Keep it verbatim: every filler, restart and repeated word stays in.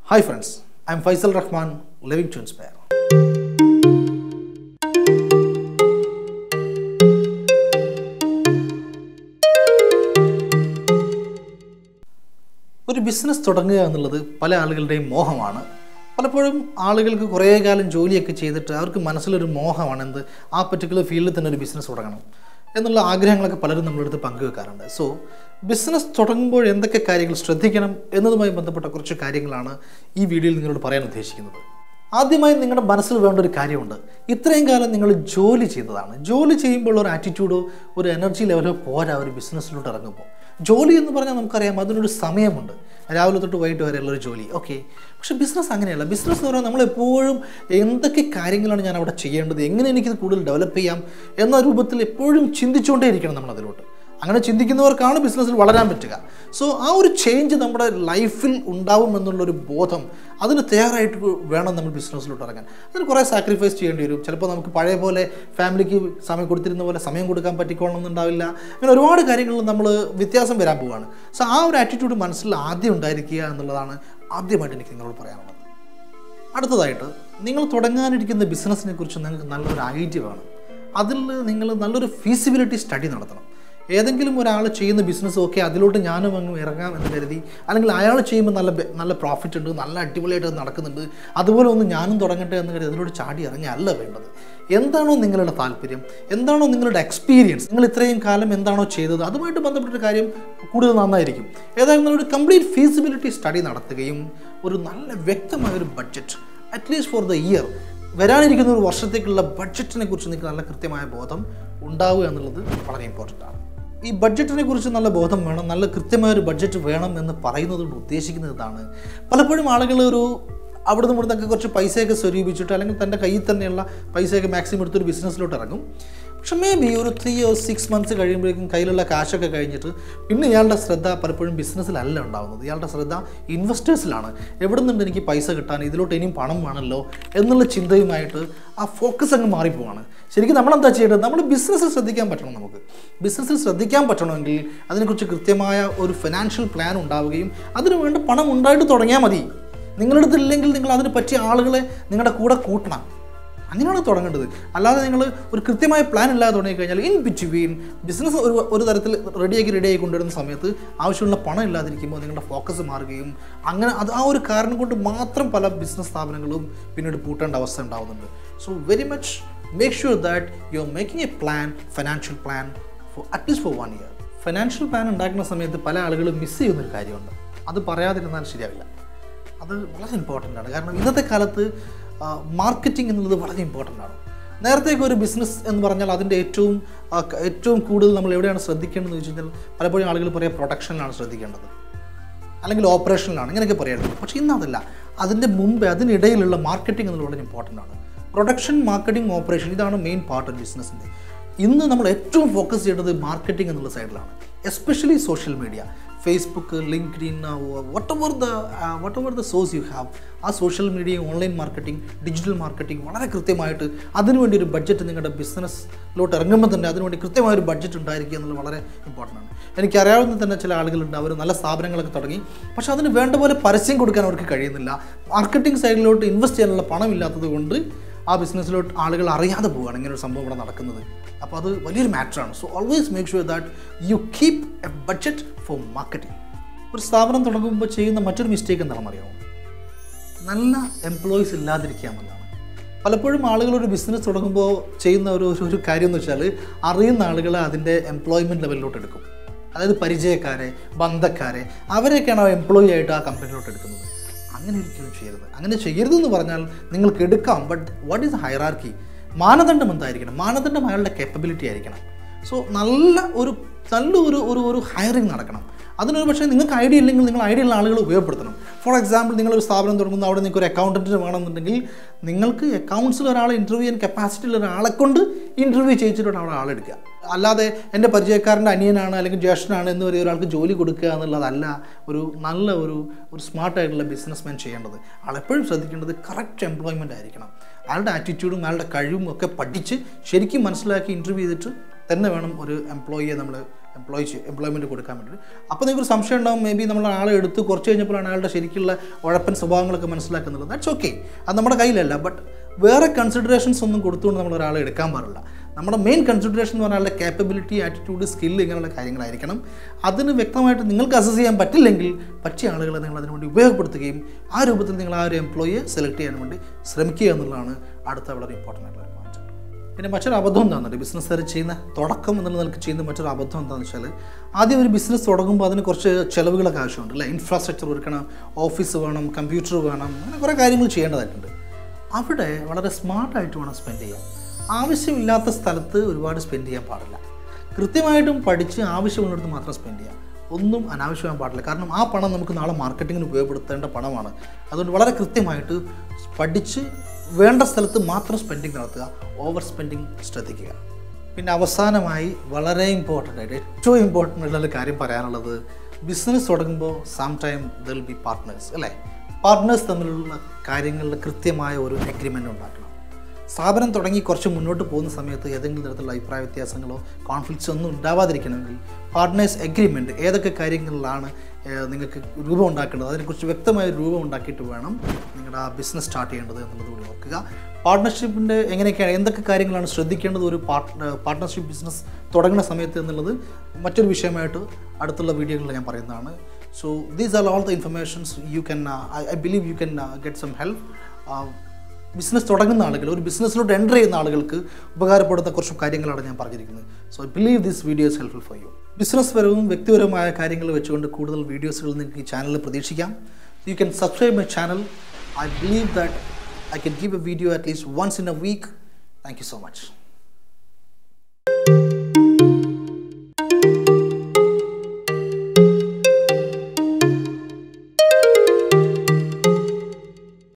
Hi friends, I am Faisal Rahman, living to inspire. ഒരു business തുടങ്ങുക എന്നുള്ളത് പല ആളുകളുടെയും മോഹമാണ്. പലപ്പോഴും ആളുകൾക്ക് കുറേ കാലം ജോലിയൊക്കെ ചെയ്തിട്ട് അവർക്ക് മനസ്സിലൊരു മോഹമാണ് എന്ത് ആ പർട്ടിക്കുലർ ഫീൽഡിൽ തന്നെ ഒരു ബിസിനസ് തുടങ്ങണം എന്നുള്ള ആഗ്രഹങ്ങളൊക്കെ പലരും നമ്മളെടുത്ത് പങ്കുവെക്കാറുണ്ട്. സോ ബിസിനസ് തുടങ്ങുമ്പോൾ എന്തൊക്കെ കാര്യങ്ങൾ ശ്രദ്ധിക്കണം എന്നതുമായി ബന്ധപ്പെട്ട കുറച്ച് കാര്യങ്ങളാണ് ഈ വീഡിയോയിൽ നിങ്ങളോട് പറയാൻ ഉദ്ദേശിക്കുന്നത്. ആദ്യമായി നിങ്ങളുടെ മനസ്സിൽ വേണ്ട ഒരു കാര്യമുണ്ട്. ഇത്രയും കാലം നിങ്ങൾ ജോലി ചെയ്തതാണ്. ജോലി ചെയ്യുമ്പോൾ ഒരു ആറ്റിറ്റ്യൂഡോ ഒരു എനർജി ലെവലോ പോരാ ഒരു ബിസിനസ്സിലോട്ട് ഇറങ്ങുമ്പോൾ. ജോലി എന്ന് പറഞ്ഞാൽ നമുക്കറിയാം അതിനൊരു സമയമുണ്ട്, രാവിലെ തൊട്ട് വൈകിട്ട് വരെയുള്ളൊരു ജോലി, ഓക്കെ. പക്ഷെ ബിസിനസ് അങ്ങനെയല്ല. ബിസിനസ് എന്ന് പറഞ്ഞാൽ നമ്മളെപ്പോഴും എന്തൊക്കെ കാര്യങ്ങളാണ് ഞാൻ അവിടെ ചെയ്യേണ്ടത്, എങ്ങനെ എനിക്കിത് കൂടുതൽ ഡെവലപ്പ് ചെയ്യാം എന്ന രൂപത്തിൽ എപ്പോഴും ചിന്തിച്ചുകൊണ്ടേ ഇരിക്കണം നമ്മളതിലോട്ട്. അങ്ങനെ ചിന്തിക്കുന്നവർക്കാണ് ബിസിനസ്സിൽ വളരാൻ പറ്റുക. സോ ആ ഒരു ചേഞ്ച് നമ്മുടെ ലൈഫിൽ ഉണ്ടാവും എന്നുള്ളൊരു ബോധം, അതിന് തയ്യാറായിട്ട് വേണം നമ്മൾ ബിസിനസ്സിലോട്ട് ഇറങ്ങാൻ. അതിന് കുറേ സാക്രിഫൈസ് ചെയ്യേണ്ടി വരും. ചിലപ്പോൾ നമുക്ക് പഴയ പോലെ ഫാമിലിക്ക് സമയം കൊടുത്തിരുന്ന പോലെ സമയം കൊടുക്കാൻ പറ്റിക്കോളണമെന്നുണ്ടാവില്ല. അങ്ങനെ ഒരുപാട് കാര്യങ്ങളിൽ നമ്മൾ വ്യത്യാസം വരാൻ പോവുകയാണ്. സോ ആ ഒരു ആറ്റിറ്റ്യൂഡ് മനസ്സിൽ ആദ്യം ഉണ്ടായിരിക്കുക എന്നുള്ളതാണ് ആദ്യമായിട്ട് എനിക്ക് നിങ്ങളോട് പറയാനുള്ളത്. അടുത്തതായിട്ട്, നിങ്ങൾ തുടങ്ങാനിരിക്കുന്ന ബിസിനസ്സിനെ കുറിച്ച് നിങ്ങൾക്ക് നല്ലൊരു ഐഡിയ വേണം. അതിൽ നിങ്ങൾ നല്ലൊരു ഫീസിബിലിറ്റി സ്റ്റഡി നടത്തണം. ഏതെങ്കിലും ഒരാൾ ചെയ്യുന്ന ബിസിനസ് ഓക്കെ അതിലോട്ട് ഞാനും അങ്ങ് ഇറങ്ങാം എന്ന് കരുതി, അല്ലെങ്കിൽ അയാൾ ചെയ്യുമ്പോൾ നല്ല നല്ല പ്രോഫിറ്റ് ഉണ്ട്, നല്ല അടിപൊളിയായിട്ട് നടക്കുന്നുണ്ട്, അതുപോലെ ഒന്ന് ഞാനും തുടങ്ങട്ടെ എന്ന് കരുതി അതിലോട്ട് ചാടി ഇറങ്ങിയല്ല വേണ്ടത്. എന്താണോ നിങ്ങളുടെ താല്പര്യം, എന്താണോ നിങ്ങളുടെ എക്സ്പീരിയൻസ്, നിങ്ങൾ ഇത്രയും കാലം എന്താണോ ചെയ്തത് അതുമായിട്ട് ബന്ധപ്പെട്ടൊരു കാര്യം കൂടുതൽ നന്നായിരിക്കും. ഏതായാലും നിങ്ങളൊരു കംപ്ലീറ്റ് ഫീസിബിലിറ്റി സ്റ്റഡി നടത്തുകയും ഒരു നല്ല വ്യക്തമായൊരു budget at least for the year, വരാനിരിക്കുന്ന ഒരു വർഷത്തേക്കുള്ള ബഡ്ജറ്റിനെ കുറിച്ച് നിങ്ങൾക്ക് നല്ല കൃത്യമായ ബോധം ഉണ്ടാവുക എന്നുള്ളത് വളരെ ഇമ്പോർട്ടൻ്റ് ആണ്. ഈ ബഡ്ജറ്റിനെ കുറിച്ച് നല്ല ബോധം വേണം, നല്ല കൃത്യമായൊരു ബഡ്ജറ്റ് വേണം എന്ന് പറയുന്നത് കൊണ്ട് ഉദ്ദേശിക്കുന്നത് ഇതാണ്. പലപ്പോഴും ആളുകൾ ഒരു അവിടുന്ന് ഇവിടുന്നൊക്കെ കുറച്ച് പൈസയൊക്കെ സ്വരൂപിച്ചിട്ട് അല്ലെങ്കിൽ തൻ്റെ കയ്യിൽ തന്നെയുള്ള പൈസയൊക്കെ മാക്സിമം എടുത്തൊരു ബിസിനസ്സിലോട്ട് ഇറങ്ങും. പക്ഷെ മേ ബി ഒരു ത്രീ ഓർ സിക്സ് മന്ത്സ് കഴിയുമ്പോഴേക്കും കയ്യിലുള്ള കാശൊക്കെ കഴിഞ്ഞിട്ട് പിന്നെ ഇയാളുടെ ശ്രദ്ധ പലപ്പോഴും ബിസിനസ്സിലല്ല ഉണ്ടാകുന്നത്. ഇയാളുടെ ശ്രദ്ധ ഇൻവെസ്റ്റേഴ്സിലാണ്. എവിടെ നിന്നുണ്ട് എനിക്ക് പൈസ കിട്ടാൻ, ഇതിലോട്ട് ഇനിയും പണം വേണമല്ലോ എന്നുള്ള ചിന്തയുമായിട്ട് ആ ഫോക്കസ് അങ്ങ് മാറിപ്പോവാണ്. ശരിക്കും നമ്മളെന്താ ചെയ്യേണ്ടത്? നമ്മൾ ബിസിനസ്സിൽ ശ്രദ്ധിക്കാൻ പറ്റണം. നമുക്ക് ബിസിനസ്സിൽ ശ്രദ്ധിക്കാൻ പറ്റണമെങ്കിൽ അതിനെക്കുറിച്ച് കൃത്യമായ ഒരു ഫിനാൻഷ്യൽ പ്ലാൻ ഉണ്ടാവുകയും അതിന് വേണ്ട പണം ഉണ്ടായിട്ട് തുടങ്ങിയാൽ മതി. നിങ്ങളുടെ അടുത്തില്ലെങ്കിൽ നിങ്ങൾ അതിന് പറ്റിയ ആളുകളെ നിങ്ങളുടെ കൂടെ കൂട്ടണം. അങ്ങനെയാണ് തുടങ്ങേണ്ടത്. അല്ലാതെ നിങ്ങൾ ഒരു കൃത്യമായ പ്ലാൻ ഇല്ലാതെ തുടങ്ങിക്കഴിഞ്ഞാൽ ഇൻ ബിറ്റ്വീൻ ബിസിനസ് ഒരു ഒരു തരത്തിൽ റെഡിയാക്കി റെഡിയാക്കി കൊണ്ടുവരുന്ന സമയത്ത് ആവശ്യമുള്ള പണം ഇല്ലാതിരിക്കുമ്പോൾ നിങ്ങളുടെ ഫോക്കസ് മാറുകയും അങ്ങനെ അത് ആ ഒരു കാരണം കൊണ്ട് മാത്രം പല ബിസിനസ് സ്ഥാപനങ്ങളും പിന്നീട് പൂട്ടേണ്ട അവസ്ഥ ഉണ്ടാകുന്നുണ്ട്. So very much make sure that you are making a plan, financial plan for at least for one year. Financial plan ഉണ്ടാക്കുന്ന സമയത്ത് പല ആളുകളും മിസ് ചെയ്യുന്നൊരു കാര്യമുണ്ട്. അത് പറയാതിരുന്നാൽ ശരിയാവില്ല. അത് വളരെ ഇമ്പോർട്ടൻ്റ് ആണ്. കാരണം ഇന്നത്തെ കാലത്ത് മാർക്കറ്റിംഗ് എന്നുള്ളത് വളരെ ഇമ്പോർട്ടൻ്റ് ആണ്. നേരത്തേക്ക് ഒരു ബിസിനസ് എന്ന് പറഞ്ഞാൽ അതിൻ്റെ ഏറ്റവും ഏറ്റവും കൂടുതൽ നമ്മൾ എവിടെയാണ് ശ്രദ്ധിക്കേണ്ടതെന്ന് വെച്ച് കഴിഞ്ഞാൽ പലപ്പോഴും ആളുകൾ പറയുക പ്രൊഡക്ഷനിലാണ് ശ്രദ്ധിക്കേണ്ടത്, അല്ലെങ്കിൽ ഓപ്പറേഷനിലാണ്, ഇങ്ങനെയൊക്കെ പറയുന്നത്. പക്ഷേ ഇന്നതല്ല. അതിൻ്റെ മുമ്പേ അതിനിടയിലുള്ള മാർക്കറ്റിംഗ് എന്നുള്ളത് വളരെ ഇമ്പോർട്ടൻ്റ് ആണ്. പ്രൊഡക്ഷൻ, മാർക്കറ്റിംഗ്, ഓപ്പറേഷൻ, ഇതാണ് മെയിൻ പാർട്ട് ഓഫ് ബിസിനസ്സിൻ്റെ. ഇന്ന് നമ്മൾ ഏറ്റവും ഫോക്കസ് ചെയ്യേണ്ടത് മാർക്കറ്റിംഗ് എന്നുള്ള സൈഡിലാണ്. Especially social media, Facebook, LinkedIn, whatever the whatever the source you have, ആ social media, online marketing, digital marketing വളരെ കൃത്യമായിട്ട് അതിനുവേണ്ടി ഒരു ബഡ്ജറ്റ് നിങ്ങളുടെ ബിസിനസ്സിലോട്ട് ഇറങ്ങുമ്പോൾ തന്നെ അതിനുവേണ്ടി കൃത്യമായൊരു ബഡ്ജറ്റ് ഉണ്ടായിരിക്കുക എന്നുള്ളത് വളരെ ഇമ്പോർട്ടൻ്റ് ആണ്. എനിക്കറിയാവുന്ന തന്നെ ചില ആളുകളുണ്ട്, അവർ നല്ല സ്ഥാപനങ്ങളൊക്കെ തുടങ്ങി, പക്ഷേ അതിന് വേണ്ട പോലെ പരസ്യം കൊടുക്കാൻ അവർക്ക് കഴിയുന്നില്ല. മാർക്കറ്റിംഗ് സൈഡിലോട്ട് ഇൻവെസ്റ്റ് ചെയ്യാനുള്ള പണം ഇല്ലാത്തത് കൊണ്ട് ആ ബിസിനസ്സിലോട്ട് ആളുകൾ അറിയാതെ പോവുകയാണ് ഇങ്ങനെ ഒരു സംഭവം ഇവിടെ നടക്കുന്നത്. അപ്പോൾ അത് വലിയൊരു മാറ്ററാണ്. So always make sure that you keep a budget for marketing. ഒരു സ്ഥാപനം തുടങ്ങുമ്പോൾ ചെയ്യുന്ന മറ്റൊരു മിസ്റ്റേക്ക് എന്താണെന്ന് അറിയാമോ? നല്ല എംപ്ലോയീസ് ഇല്ലാതിരിക്കുക എന്നതാണ്. പലപ്പോഴും ആളുകൾ ഒരു ബിസിനസ് തുടങ്ങുമ്പോൾ ചെയ്യുന്ന ഒരു ഒരു കാര്യം എന്ന് വെച്ചാൽ അറിയുന്ന ആളുകളെ അതിൻ്റെ എംപ്ലോയ്മെൻറ്റ് ലെവലിലോട്ട് എടുക്കും. അതായത് പരിചയക്കാരെ, ബന്ധക്കാരെ, അവരെയൊക്കെയാണ് ആ എംപ്ലോയി ആയിട്ട് ആ കമ്പനിയിലോട്ട് എടുക്കുന്നത്. അങ്ങനെ ഒരിക്കലും ചെയ്യരുത്. അങ്ങനെ ചെയ്യരുതെന്ന് പറഞ്ഞാൽ നിങ്ങൾക്ക് എടുക്കാം, ബട്ട് വാട്ട് ഈസ് ഹൈറാർക്കി? മാനദണ്ഡം എന്തായിരിക്കണം? മാനദണ്ഡം അയാളുടെ കേപ്പബിലിറ്റി ആയിരിക്കണം. സോ നല്ല ഒരു നല്ല ഒരു ഒരു ഒരു ഹയറിങ് നടക്കണം. അതിനൊരു പക്ഷേ നിങ്ങൾക്ക് ഐഡിയ ഇല്ലെങ്കിൽ നിങ്ങൾ ഐഡിയ ഉള്ള ആളുകൾ ഉപയോഗപ്പെടുത്തണം. ഫോർ എക്സാമ്പിൾ, നിങ്ങളൊരു സ്ഥാപനം തുടങ്ങുന്നു, അവിടെ നിങ്ങൾക്ക് ഒരു അക്കൗണ്ടൻറ്റിന് വേണമെന്നുണ്ടെങ്കിൽ നിങ്ങൾക്ക് അക്കൗണ്ട്സിൽ ഒരാളെ ഇൻ്റർവ്യൂ ചെയ്യാൻ കപ്പാസിറ്റിയിൽ ഒരാളെ കൊണ്ട് ഇൻ്റർവ്യൂ ചെയ്യിച്ചിട്ട് അവിടെ ആളെടുക്കുക. അല്ലാതെ എൻ്റെ പരിചയക്കാരൻ്റെ അനിയനാണ് അല്ലെങ്കിൽ ജ്യേഷ്ഠനാണ് എന്ന് പറയുന്ന ഒരാൾക്ക് ജോലി കൊടുക്കുക എന്നുള്ളതല്ല ഒരു നല്ല ഒരു ഒരു സ്മാർട്ടായിട്ടുള്ള ബിസിനസ്മാൻ ചെയ്യേണ്ടത്. ആളെപ്പോഴും ശ്രദ്ധിക്കേണ്ടത് കറക്റ്റ് എംപ്ലോയ്മെൻ്റ് ആയിരിക്കണം. അയാളുടെ ആറ്റിറ്റ്യൂഡും അയാളുടെ കഴിവും ഒക്കെ പഠിച്ച് ശരിക്കും മനസ്സിലാക്കി ഇൻ്റർവ്യൂ ചെയ്തിട്ട് തന്നെ വേണം ഒരു എംപ്ലോയിയെ നമ്മൾ എംപ്ലോയി എംപ്ലോയ്മെൻറ്റ് കൊടുക്കാൻ വേണ്ടിയിട്ട്. അപ്പോൾ നിങ്ങൾക്കൊരു സംശയം ഉണ്ടാകും, മേ ബി നമ്മൾ ആളെ എടുത്ത് കുറച്ച് കഴിഞ്ഞപ്പോഴാണ് അയാളുടെ ശരിക്കുള്ള ഉഴപ്പൻ സ്വഭാവങ്ങളൊക്കെ മനസ്സിലാക്കുന്നത്. ദാറ്റ്സ് ഓക്കെ, അത് നമ്മുടെ കയ്യിലല്ല. ബട്ട് വേറെ കൺസിഡറേഷൻസ് ഒന്നും കൊടുത്തുകൊണ്ട് നമ്മൾ ഒരാളെ എടുക്കാൻ പാടില്ല. നമ്മുടെ മെയിൻ കൺസിഡറേഷൻ എന്ന് പറഞ്ഞാൽ കാപ്പബിലിറ്റി, ആറ്റിറ്റ്യൂഡ്, സ്കില്ല് ഇങ്ങനെയുള്ള കാര്യങ്ങളായിരിക്കണം. അതിന് വ്യക്തമായിട്ട് നിങ്ങൾക്ക് അസസ് ചെയ്യാൻ പറ്റില്ലെങ്കിൽ പറ്റിയ ആളുകളെ നിങ്ങൾ അതിനുവേണ്ടി ഉപയോഗപ്പെടുത്തുകയും ആ രൂപത്തിൽ നിങ്ങൾ ആ ഒരു എംപ്ലോയിയെ സെലക്ട് ചെയ്യാൻ വേണ്ടി ശ്രമിക്കുക എന്നുള്ളതാണ് അടുത്ത വളരെ ഇമ്പോർട്ടൻ്റ് ആയിട്ടുള്ള ഒരു പോയിന്റ്. പിന്നെ മറ്റൊരു അബദ്ധം എന്താണെന്നുണ്ട്, ബിസിനസ്സുകാർ ചെയ്യുന്ന തുടക്കം എന്നുള്ള നിലക്ക് ചെയ്യുന്ന മറ്റൊരു അബദ്ധം എന്താണെന്ന് വെച്ചാൽ, ആദ്യം ഒരു ബിസിനസ് തുടങ്ങുമ്പോൾ അതിന് കുറച്ച് ചിലവുകളൊക്കെ ആവശ്യമുണ്ട് അല്ലേ. ഇൻഫ്രാസ്ട്രക്ചർ ഒരുക്കണം, ഓഫീസ് വേണം, കമ്പ്യൂട്ടർ വേണം, അങ്ങനെ കുറേ കാര്യങ്ങൾ ചെയ്യേണ്ടതായിട്ടുണ്ട്. അവിടെ വളരെ സ്മാർട്ടായിട്ട് വേണം സ്പെൻഡ് ചെയ്യാൻ. ആവശ്യമില്ലാത്ത സ്ഥലത്ത് ഒരുപാട് സ്പെൻഡ് ചെയ്യാൻ പാടില്ല. കൃത്യമായിട്ടും പഠിച്ച് ആവശ്യമുള്ളിടത്ത് മാത്രം സ്പെൻഡ് ചെയ്യാം. ഒന്നും അനാവശ്യമാകാൻ പാടില്ല. കാരണം ആ പണം നമുക്ക് നാളെ മാർക്കറ്റിങ്ങിന് ഉപയോഗപ്പെടുത്തേണ്ട പണമാണ്. അതുകൊണ്ട് വളരെ കൃത്യമായിട്ട് പഠിച്ച് വേണ്ട സ്ഥലത്ത് മാത്രം സ്പെൻഡിങ് നടത്തുക, ഓവർ സ്പെൻഡിങ് ശ്രദ്ധിക്കുക. പിന്നെ അവസാനമായി വളരെ ഇമ്പോർട്ടൻ്റ് ആയിട്ട് ഏറ്റവും ഇമ്പോർട്ടൻ്റ് ആയിട്ടുള്ള കാര്യം പറയാനുള്ളത്, ബിസിനസ് തുടങ്ങുമ്പോൾ some time there will be partners അല്ലേ. പാർട്ട്നേഴ്സ് തമ്മിലുള്ള കാര്യങ്ങളിൽ കൃത്യമായ ഒരു എഗ്രിമെൻ്റ് ഉണ്ടാക്കണം. സ്ഥാപനം തുടങ്ങി കുറച്ച് മുന്നോട്ട് പോകുന്ന സമയത്ത് ഏതെങ്കിലും തരത്തിലുള്ള അഭിപ്രായ വ്യത്യാസങ്ങളോ കോൺഫ്ലിക്ട്സോ ഒന്നും ഉണ്ടാവാതിരിക്കണമെങ്കിൽ പാർട്ട്നേഴ്സ് എഗ്രിമെൻറ്റ് ഏതൊക്കെ കാര്യങ്ങളിലാണ് നിങ്ങൾക്ക് രൂപം ഉണ്ടാക്കേണ്ടത് അതിനെക്കുറിച്ച് വ്യക്തമായ രൂപം ഉണ്ടാക്കിയിട്ട് വേണം നിങ്ങളുടെ ആ ബിസിനസ് സ്റ്റാർട്ട് ചെയ്യേണ്ടത് എന്നുള്ളത് കൂടി ഓർക്കുക. പാർട്ട്ണർഷിപ്പിൻ്റെ എങ്ങനെയൊക്കെയാണ്, എന്തൊക്കെ കാര്യങ്ങളാണ് ശ്രദ്ധിക്കേണ്ടത് ഒരു പാർട്ട് പാർട്ട്ണർഷിപ്പ് ബിസിനസ് തുടങ്ങുന്ന സമയത്ത് എന്നുള്ളത് മറ്റൊരു വിഷയമായിട്ട് അടുത്തുള്ള വീഡിയോകളിൽ ഞാൻ പറയുന്നതാണ്. So these are all the informations you can uh, I, I believe you can uh, get some help. Business തുടങ്ങുന്ന ആളുകൾ, ഒരു ബിസിനസ്സിലോട്ട് എൻ്റർ ചെയ്യുന്ന ആളുകൾക്ക് ഉപകാരപ്പെടുന്ന കുറച്ച് കാര്യങ്ങളാണ് ഞാൻ പറഞ്ഞിരിക്കുന്നത്. So I believe this video is helpful for you. Business പരവും വ്യക്തിപരമായ കാര്യങ്ങൾ വെച്ചുകൊണ്ട് കൂടുതൽ വീഡിയോസുകൾ നിങ്ങൾക്ക് ഈ ചാനലിൽ പ്രതീക്ഷിക്കാം. You can subscribe my channel. I believe that I can give a video at least once in a week. Thank you so much.